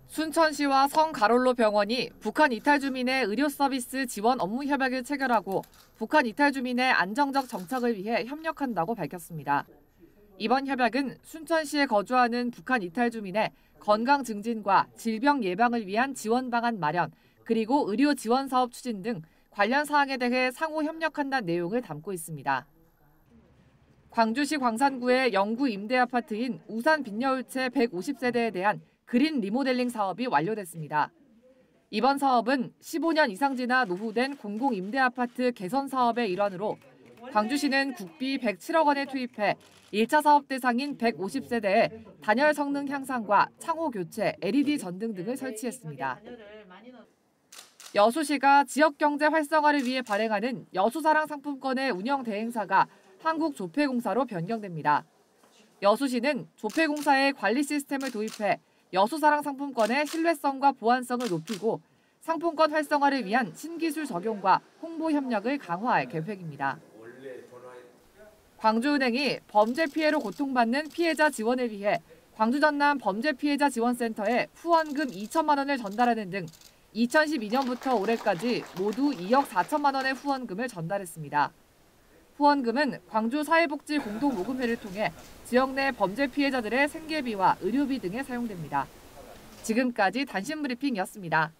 순천시와 성가롤로 병원이 북한 이탈 주민의 의료 서비스 지원 업무 협약을 체결하고 북한 이탈 주민의 안정적 정착을 위해 협력한다고 밝혔습니다. 이번 협약은 순천시에 거주하는 북한 이탈 주민의 건강 증진과 질병 예방을 위한 지원 방안 마련, 그리고 의료 지원 사업 추진 등 관련 사항에 대해 상호 협력한다는 내용을 담고 있습니다. 광주시 광산구의 영구 임대 아파트인 우산 빈여울체 150세대에 대한 그린 리모델링 사업이 완료됐습니다. 이번 사업은 15년 이상 지나 노후된 공공임대아파트 개선 사업의 일환으로 광주시는 국비 107억 원을 투입해 1차 사업 대상인 150세대에 단열 성능 향상과 창호 교체, LED 전등 등을 설치했습니다. 여수시가 지역경제 활성화를 위해 발행하는 여수사랑 상품권의 운영 대행사가 한국조폐공사로 변경됩니다. 여수시는 조폐공사의 관리 시스템을 도입해 여수사랑 상품권의 신뢰성과 보안성을 높이고 상품권 활성화를 위한 신기술 적용과 홍보 협력을 강화할 계획입니다. 광주은행이 범죄 피해로 고통받는 피해자 지원을 위해 광주 전남 범죄 피해자 지원센터에 후원금 2천만 원을 전달하는 등 2012년부터 올해까지 모두 2억 4천만 원의 후원금을 전달했습니다. 후원금은 광주 사회복지 공동모금회를 통해 지역 내 범죄 피해자들의 생계비와 의료비 등에 사용됩니다. 지금까지 단신브리핑이었습니다.